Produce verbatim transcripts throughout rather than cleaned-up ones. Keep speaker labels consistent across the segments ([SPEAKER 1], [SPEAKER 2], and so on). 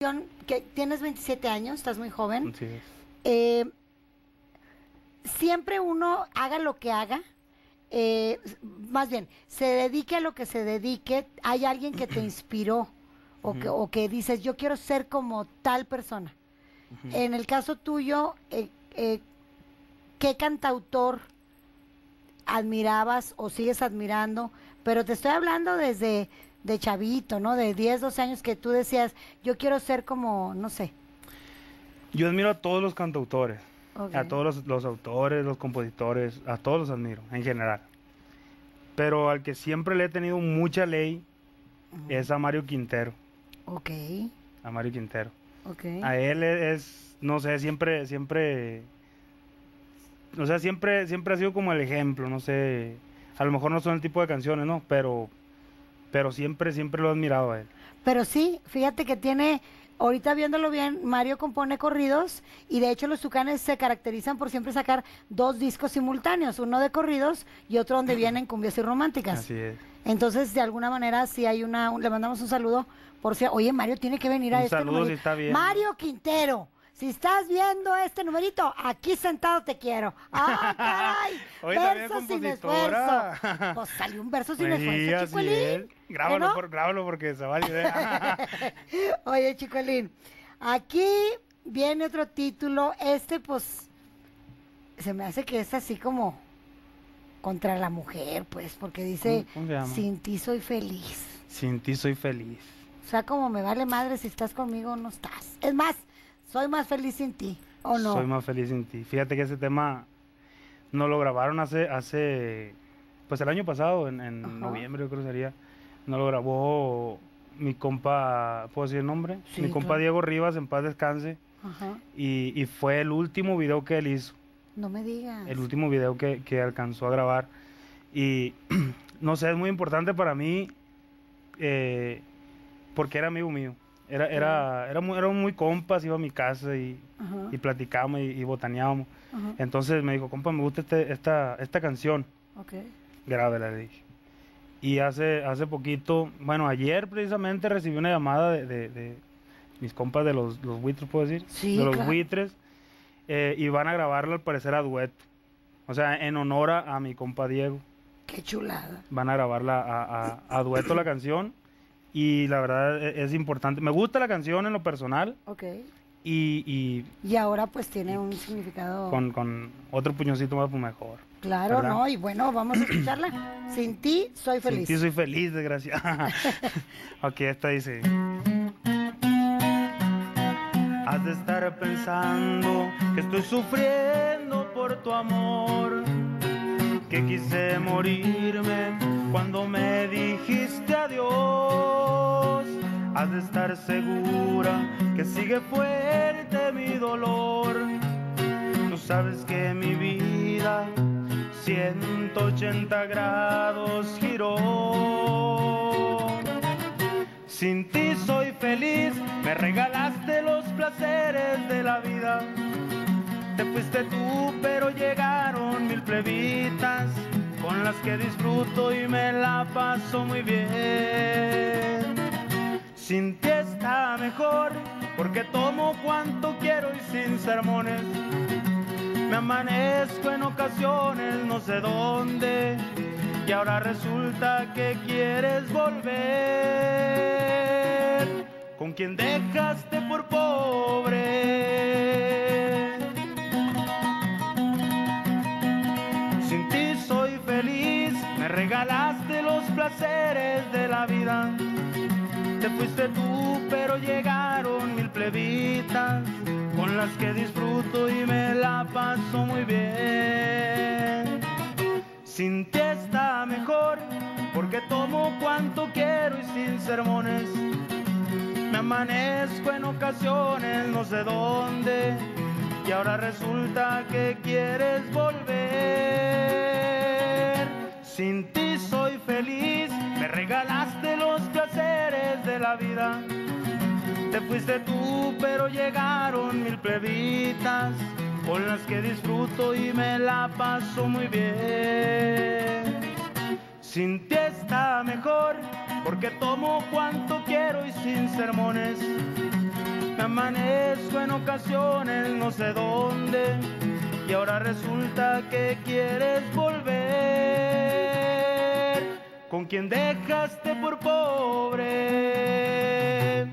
[SPEAKER 1] cuestión, que tienes veintisiete años, estás muy joven.
[SPEAKER 2] Sí.
[SPEAKER 1] Eh, siempre uno haga lo que haga, eh, más bien, se dedique a lo que se dedique, hay alguien que te inspiró o, que, o que dices, yo quiero ser como tal persona. Uh-huh. En el caso tuyo, eh, eh, ¿qué cantautor admirabas o sigues admirando? Pero te estoy hablando desde de chavito, ¿no? De diez, doce años que tú decías, yo quiero ser como, no sé.
[SPEAKER 2] Yo admiro a todos los cantautores,
[SPEAKER 1] okay.
[SPEAKER 2] a todos los, los autores, los compositores, a todos los admiro, en general. Pero al que siempre le he tenido mucha ley uh-huh. es a Mario Quintero.
[SPEAKER 1] Ok.
[SPEAKER 2] A Mario Quintero.
[SPEAKER 1] Okay.
[SPEAKER 2] A él es, no sé, siempre, siempre, o sea, siempre, siempre ha sido como el ejemplo, no sé, a lo mejor no son el tipo de canciones, ¿no? Pero, pero siempre, siempre lo he admirado a él.
[SPEAKER 1] Pero sí, fíjate que tiene, ahorita viéndolo bien, Mario compone corridos y de hecho los Tucanes se caracterizan por siempre sacar dos discos simultáneos, uno de corridos y otro donde vienen cumbias y románticas.
[SPEAKER 2] Así es.
[SPEAKER 1] Entonces, de alguna manera, si hay una, un, le mandamos un saludo, por si, oye, Mario tiene que venir a
[SPEAKER 2] un
[SPEAKER 1] este
[SPEAKER 2] saludo
[SPEAKER 1] numerito.
[SPEAKER 2] si está bien.
[SPEAKER 1] Mario Quintero, si estás viendo este numerito, aquí sentado te quiero. ¡Ah, caray!
[SPEAKER 2] Oye,
[SPEAKER 1] verso sin esfuerzo. Pues salió un verso sin
[SPEAKER 2] sí,
[SPEAKER 1] esfuerzo, Chicuelín.
[SPEAKER 2] Grábalo,
[SPEAKER 1] ¿no?
[SPEAKER 2] por, grábalo porque se va la idea.
[SPEAKER 1] Oye, Chicuelín, aquí viene otro título, este pues, se me hace que es así como contra la mujer, pues, porque dice,
[SPEAKER 2] ¿Cómo se llama?
[SPEAKER 1] Sin ti soy feliz.
[SPEAKER 2] Sin ti soy feliz.
[SPEAKER 1] O sea, como me vale madre si estás conmigo o no estás. Es más, soy más feliz sin ti, ¿o no?
[SPEAKER 2] Soy más feliz sin ti. Fíjate que ese tema nos lo grabaron hace, hace pues el año pasado, en, en noviembre yo creo que sería. Nos lo grabó mi compa, ¿puedo decir el nombre?
[SPEAKER 1] Sí,
[SPEAKER 2] mi compa
[SPEAKER 1] claro.
[SPEAKER 2] Diego Rivas, en paz descanse.
[SPEAKER 1] Ajá.
[SPEAKER 2] Y, y fue el último video que él hizo.
[SPEAKER 1] No me digas.
[SPEAKER 2] El último video que, que alcanzó a grabar. Y no sé, es muy importante para mí eh, porque era amigo mío. Era, era, era, muy, era muy compas, iba a mi casa y, y platicábamos y, y botaneábamos. Ajá. Entonces me dijo, compa, me gusta este, esta, esta canción.
[SPEAKER 1] Okay.
[SPEAKER 2] Grábela, le dije. Y hace, hace poquito, bueno, ayer precisamente recibí una llamada de, de, de mis compas de los, los buitres, ¿puedo decir?
[SPEAKER 1] Sí,
[SPEAKER 2] de los
[SPEAKER 1] claro.
[SPEAKER 2] buitres. Eh, y van a grabarlo al parecer a dueto. O sea, en honor a, a mi compa Diego.
[SPEAKER 1] Qué chulada.
[SPEAKER 2] Van a grabarla a, a, a dueto la canción. Y la verdad es, es importante. Me gusta la canción en lo personal.
[SPEAKER 1] Ok.
[SPEAKER 2] Y, y,
[SPEAKER 1] y ahora pues tiene y, un significado...
[SPEAKER 2] Con, con otro puñoncito más, pues mejor.
[SPEAKER 1] Claro, ¿verdad? ¿No? Y bueno, vamos a escucharla. Sin ti soy feliz.
[SPEAKER 2] Sin ti soy feliz, desgraciada. Ok, esta dice... Has de estar pensando que estoy sufriendo por tu amor, que quise morirme cuando me dijiste adiós. Has de estar segura que sigue fuerte mi dolor. Tú sabes que mi vida ciento ochenta grados giró. Sin ti soy feliz, me regalaste los placeres de la vida. Te fuiste tú, pero llegaron mil plebitas con las que disfruto y me la paso muy bien. Sin ti está mejor, porque tomo cuanto quiero y sin sermones. Me amanezco en ocasiones, no sé dónde, y ahora resulta que quieres volver con quien dejaste por pobre. Sin ti soy feliz, me regalaste los placeres de la vida. Te fuiste tú, pero llegaron mil plebitas con las que disfruto y me la paso muy bien. Sin ti está mejor, porque tomo cuanto quiero y sin sermones. Me amanezco en ocasiones, no sé dónde, y ahora resulta que quieres volver. Sin ti soy feliz, me regalaste los placeres de la vida. Te fuiste tú, pero llegaron mil plebitas con las que disfruto y me la paso muy bien. Sin ti está mejor, porque tomo cuanto quiero y sin sermones. amanezco en ocasiones no sé dónde y ahora resulta que quieres volver con quien dejaste por pobre.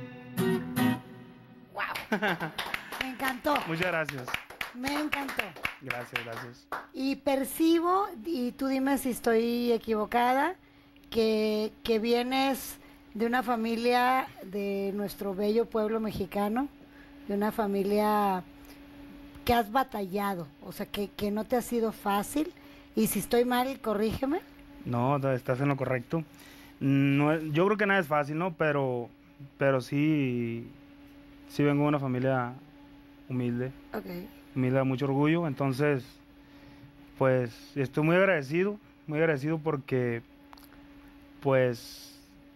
[SPEAKER 1] Wow. Me encantó.
[SPEAKER 2] Muchas gracias.
[SPEAKER 1] Me encantó.
[SPEAKER 2] Gracias, gracias.
[SPEAKER 1] Y percibo, y tú dime si estoy equivocada, que, que vienes de una familia de nuestro bello pueblo mexicano, de una familia que has batallado, o sea, que, que no te ha sido fácil, y si estoy mal, corrígeme.
[SPEAKER 2] No, estás en lo correcto. No, yo creo que nada es fácil, ¿no? Pero, pero sí, sí vengo de una familia humilde,
[SPEAKER 1] Okay.
[SPEAKER 2] humilde, de mucho orgullo, entonces, pues, estoy muy agradecido, muy agradecido porque, pues,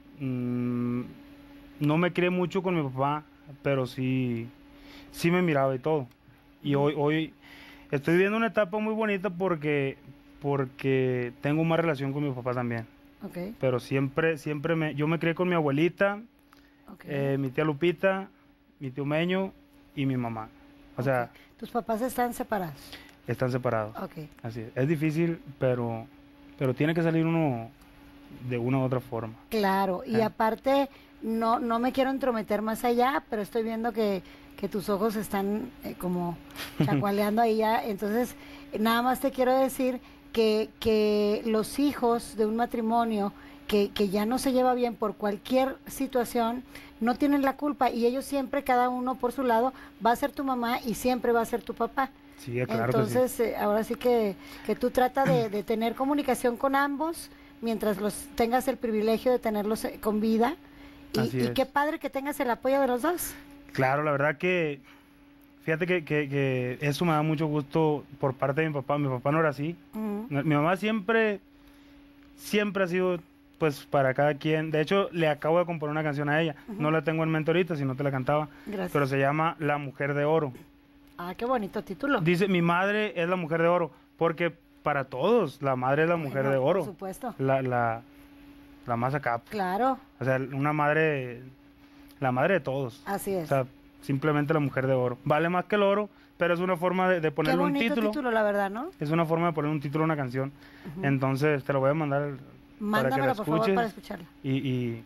[SPEAKER 2] mmm, no me crié mucho con mi papá, pero sí, sí me miraba y todo. Y hoy, hoy estoy viviendo una etapa muy bonita porque, porque tengo más relación con mi papá también.
[SPEAKER 1] Okay.
[SPEAKER 2] Pero siempre, siempre me, yo me crié con mi abuelita,
[SPEAKER 1] Okay.
[SPEAKER 2] eh, mi tía Lupita, mi tío Meño y mi mamá. O sea,
[SPEAKER 1] Okay. ¿Tus papás están separados?
[SPEAKER 2] están separados.
[SPEAKER 1] Okay.
[SPEAKER 2] Así es. Es difícil, pero, pero tiene que salir uno de una u otra forma.
[SPEAKER 1] Claro, y
[SPEAKER 2] Ah.
[SPEAKER 1] aparte, no, no me quiero entrometer más allá, pero estoy viendo que, que tus ojos están eh, como chacualeando ahí ya. Entonces, nada más te quiero decir que, que los hijos de un matrimonio que, que ya no se lleva bien por cualquier situación, no tienen la culpa, y ellos siempre, cada uno por su lado, va a ser tu mamá y siempre va a ser tu papá.
[SPEAKER 2] Sí, claro.
[SPEAKER 1] Entonces,
[SPEAKER 2] que sí.
[SPEAKER 1] eh, ahora sí que, que tú trata de, de tener comunicación con ambos, mientras los tengas el privilegio de tenerlos eh, con vida. Y,
[SPEAKER 2] Así
[SPEAKER 1] y
[SPEAKER 2] es.
[SPEAKER 1] qué padre que tengas el apoyo de los dos.
[SPEAKER 2] Claro, la verdad que, fíjate que, que, que eso me da mucho gusto por parte de mi papá. Mi papá no era así.
[SPEAKER 1] Ujú.
[SPEAKER 2] Mi mamá siempre, siempre ha sido, pues, para cada quien. De hecho, le acabo de componer una canción a ella.
[SPEAKER 1] Ujú.
[SPEAKER 2] No la tengo en mente ahorita, si no te la cantaba.
[SPEAKER 1] Gracias.
[SPEAKER 2] Pero se llama La Mujer de Oro.
[SPEAKER 1] Ah, qué bonito título.
[SPEAKER 2] Dice, mi madre es la mujer de oro, porque para todos la madre es la mujer
[SPEAKER 1] Bueno,
[SPEAKER 2] de oro.
[SPEAKER 1] Por supuesto.
[SPEAKER 2] La, la, la más acá.
[SPEAKER 1] Claro,
[SPEAKER 2] O sea, una madre, la madre de todos.
[SPEAKER 1] así
[SPEAKER 2] O
[SPEAKER 1] es.
[SPEAKER 2] sea, simplemente la mujer de oro. Vale más que el oro, pero es una forma de, de
[SPEAKER 1] Qué
[SPEAKER 2] ponerle un
[SPEAKER 1] bonito
[SPEAKER 2] título.
[SPEAKER 1] título, la verdad, ¿no?
[SPEAKER 2] Es una forma de poner un título a una canción.
[SPEAKER 1] Ujú.
[SPEAKER 2] Entonces te lo voy a mandar para que
[SPEAKER 1] Mándamelo,
[SPEAKER 2] la
[SPEAKER 1] por favor,
[SPEAKER 2] escuches
[SPEAKER 1] para escucharla.
[SPEAKER 2] y, y,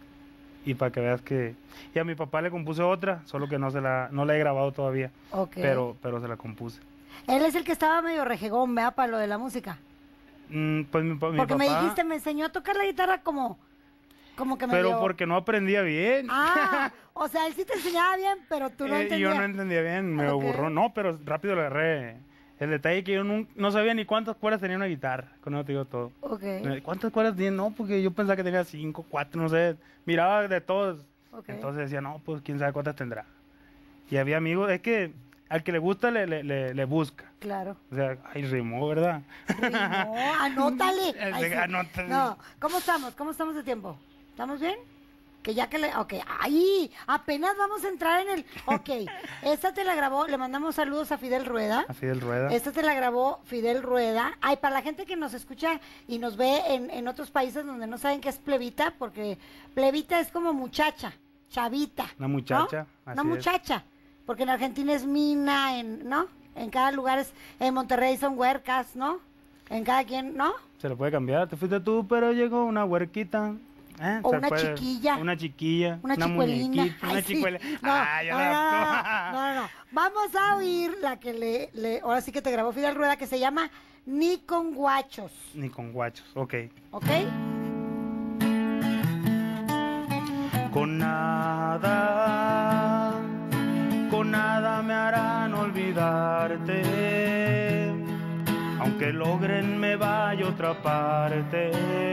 [SPEAKER 2] y para que veas que... Y a mi papá le compuse otra, solo que no se la, no la he grabado todavía,
[SPEAKER 1] Ok.
[SPEAKER 2] pero, pero se la compuse.
[SPEAKER 1] Él es el que estaba medio rejegón, ¿verdad? Para lo de la música.
[SPEAKER 2] Mm, pues mi, pa- mi
[SPEAKER 1] Porque
[SPEAKER 2] papá...
[SPEAKER 1] me dijiste, me enseñó a tocar la guitarra como, como que me
[SPEAKER 2] Pero porque no aprendía bien.
[SPEAKER 1] Ah, o sea, él sí te enseñaba bien, pero tú no
[SPEAKER 2] Eh,
[SPEAKER 1] entendías.
[SPEAKER 2] yo no entendía bien, me
[SPEAKER 1] Ok.
[SPEAKER 2] aburró. No, pero rápido le agarré. El detalle es que yo nun- no sabía ni cuántas cuerdas tenía una guitarra, con eso te digo todo.
[SPEAKER 1] Ok,
[SPEAKER 2] Eh, ¿Cuántas cuerdas tiene? No, porque yo pensaba que tenía cinco, cuatro, no sé. Miraba de todos.
[SPEAKER 1] ok.
[SPEAKER 2] Entonces decía, no, pues quién sabe cuántas tendrá. Y había amigos, es que al que le gusta le, le, le, le busca.
[SPEAKER 1] Claro.
[SPEAKER 2] O sea, ay, rimó, ¿verdad?
[SPEAKER 1] No, anótale.
[SPEAKER 2] Ese,
[SPEAKER 1] Ay, sí.
[SPEAKER 2] anótale.
[SPEAKER 1] No, ¿cómo estamos? ¿Cómo estamos de tiempo? ¿Estamos bien? Que ya que le... Ok, ahí, apenas vamos a entrar en el... Ok, esta te la grabó, le mandamos saludos a Fidel Rueda.
[SPEAKER 2] Así del rueda.
[SPEAKER 1] Esta te la grabó Fidel Rueda. Ay, para la gente que nos escucha y nos ve en, en otros países donde no saben qué es plebita, porque plebita es como muchacha, chavita.
[SPEAKER 2] Una muchacha,
[SPEAKER 1] ¿no?
[SPEAKER 2] así
[SPEAKER 1] Una
[SPEAKER 2] es.
[SPEAKER 1] muchacha. Porque en Argentina es mina, en, ¿no? En cada lugar es... En Monterrey son huercas, ¿no? En cada quien, ¿no?
[SPEAKER 2] Se le puede cambiar. Te fuiste tú, pero llegó una huerquita. ¿Eh?
[SPEAKER 1] O
[SPEAKER 2] Se
[SPEAKER 1] una
[SPEAKER 2] puede-
[SPEAKER 1] chiquilla.
[SPEAKER 2] Una chiquilla.
[SPEAKER 1] Una chicuelina.
[SPEAKER 2] muñequita,
[SPEAKER 1] Ay,
[SPEAKER 2] Una
[SPEAKER 1] sí.
[SPEAKER 2] chicuela.
[SPEAKER 1] No,
[SPEAKER 2] Ah, ya
[SPEAKER 1] no,
[SPEAKER 2] la-
[SPEAKER 1] no, no, no, no. Vamos a oír la que le, le... Ahora sí que te grabó Fidel Rueda, que se llama Ni con guachos.
[SPEAKER 2] Ni con guachos, ok.
[SPEAKER 1] ¿Ok?
[SPEAKER 2] Con nada, con nada me harán olvidarte, aunque logren me vaya a otra parte,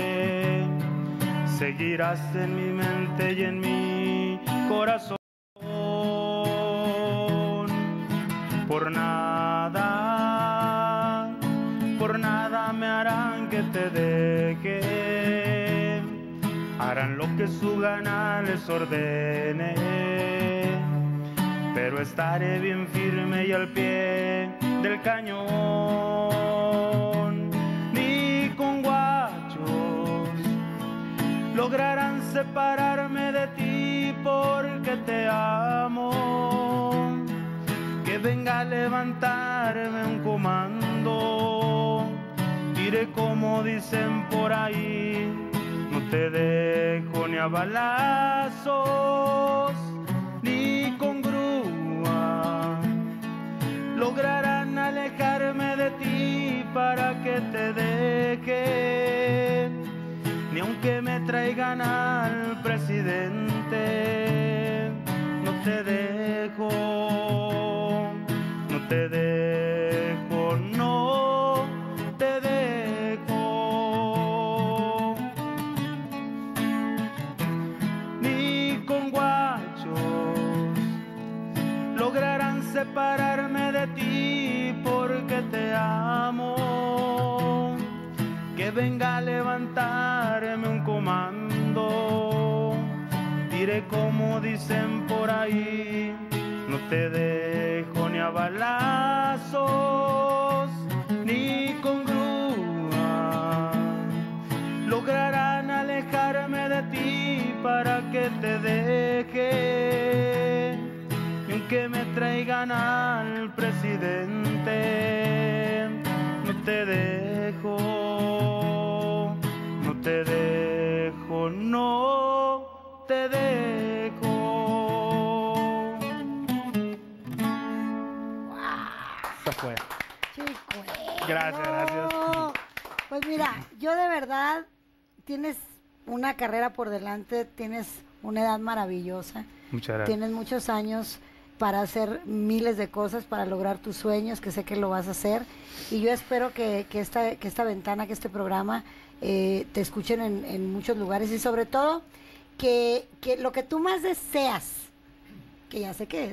[SPEAKER 2] seguirás en mi mente y en mi corazón. Por nada, por nada me harán que te deje, harán lo que su gana les ordene, pero estaré bien firme y al pie del cañón. Ni con guachos lograrán separarme de ti porque te amo. venga a levantarme un comando. Diré como dicen por ahí, no te dejo ni a balazos, ni con grúa. Lograrán alejarme de ti para que te deje, ni aunque me traigan al presidente. No te dejo, no te dejo, no te dejo, ni con guachos lograrán separarme de ti porque te amo. Que venga a levantarme un comando. Diré como dicen por ahí, no te dejo ni a balazos, ni con grúa. Lograrán alejarme de ti para que te deje, y aunque me traigan al presidente, no te dejo, no te dejo, no te dejo.
[SPEAKER 1] Wow.
[SPEAKER 2] fue.
[SPEAKER 1] Chicuelo.
[SPEAKER 2] Gracias, gracias.
[SPEAKER 1] Pues mira, yo de verdad, tienes una carrera por delante, tienes una edad maravillosa.
[SPEAKER 2] Muchas gracias.
[SPEAKER 1] Tienes muchos años para hacer miles de cosas, para lograr tus sueños, que sé que lo vas a hacer. Y yo espero que, que, esta, que esta ventana, que este programa, eh, te escuchen en, en muchos lugares. Y sobre todo, que, que lo que tú más deseas, que ya sé que es,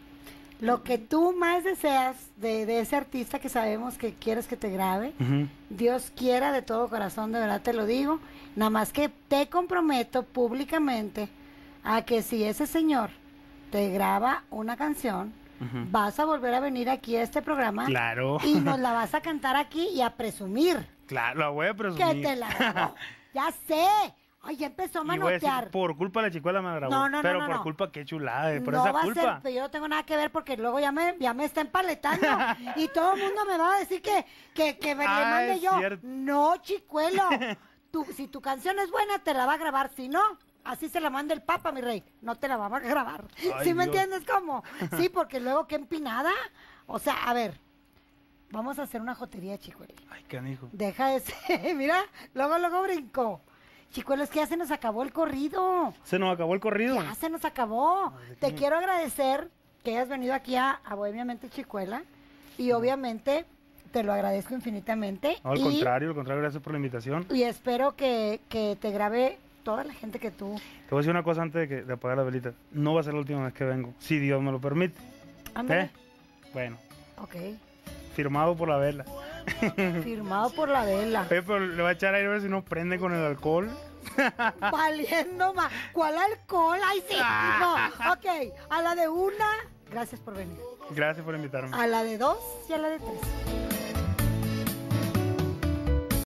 [SPEAKER 1] lo que tú más deseas de, de ese artista que sabemos que quieres que te grabe,
[SPEAKER 2] Uh-huh.
[SPEAKER 1] Dios quiera de todo corazón, de verdad te lo digo, nada más que te comprometo públicamente a que si ese señor te graba una canción,
[SPEAKER 2] Uh-huh.
[SPEAKER 1] vas a volver a venir aquí a este programa
[SPEAKER 2] Claro.
[SPEAKER 1] y nos la vas a cantar aquí y a presumir
[SPEAKER 2] Claro, la voy a
[SPEAKER 1] que
[SPEAKER 2] presumir.
[SPEAKER 1] te la grabó. Ya sé. Ay, ya empezó a
[SPEAKER 2] Y voy a decir,
[SPEAKER 1] manotear.
[SPEAKER 2] por culpa de la chicuela me grabó.
[SPEAKER 1] No, no, no,
[SPEAKER 2] pero
[SPEAKER 1] no,
[SPEAKER 2] por
[SPEAKER 1] no.
[SPEAKER 2] culpa, qué chulada, eh, por
[SPEAKER 1] no
[SPEAKER 2] esa
[SPEAKER 1] va
[SPEAKER 2] culpa.
[SPEAKER 1] a ser, pero yo no tengo nada que ver porque luego ya me, ya me está empaletando y todo el mundo me va a decir que, que, que me le
[SPEAKER 2] Ah,
[SPEAKER 1] mande
[SPEAKER 2] es
[SPEAKER 1] yo.
[SPEAKER 2] cierto.
[SPEAKER 1] No, chicuelo. Tú, si tu canción es buena, te la va a grabar. Si no, así se la manda el Papa, mi rey. No te la va a grabar.
[SPEAKER 2] Ay,
[SPEAKER 1] ¿Sí me
[SPEAKER 2] Dios.
[SPEAKER 1] entiendes cómo? Sí, porque luego qué empinada. O sea, a ver, vamos a hacer una jotería, chicuelo.
[SPEAKER 2] Ay, canijo.
[SPEAKER 1] Deja ese, mira, luego, luego brincó. Chicuelo, es que ya se nos acabó el corrido.
[SPEAKER 2] Se nos acabó el corrido.
[SPEAKER 1] Ya se nos acabó.
[SPEAKER 2] Ay,
[SPEAKER 1] Te
[SPEAKER 2] qué-
[SPEAKER 1] quiero agradecer que hayas venido aquí a, a Bohemiamente Chicuela y obviamente te lo agradezco infinitamente.
[SPEAKER 2] No, al
[SPEAKER 1] y,
[SPEAKER 2] contrario, al contrario, gracias por la invitación.
[SPEAKER 1] y espero que, que te grabe toda la gente que tú.
[SPEAKER 2] Te voy a decir una cosa antes de, que, de apagar la velita. No va a ser la última vez que vengo, si Dios me lo permite.
[SPEAKER 1] Ándale.
[SPEAKER 2] ¿Eh? Bueno,
[SPEAKER 1] Ok.
[SPEAKER 2] firmado por la vela.
[SPEAKER 1] Firmado por la vela.
[SPEAKER 2] Oye, pero le va a echar aire a ver si no prende con el alcohol.
[SPEAKER 1] Valiendo más. ¿Cuál alcohol? Ay, sí. No. Ok. A la de una, gracias por venir.
[SPEAKER 2] Gracias por invitarme.
[SPEAKER 1] A la de dos y a la de tres.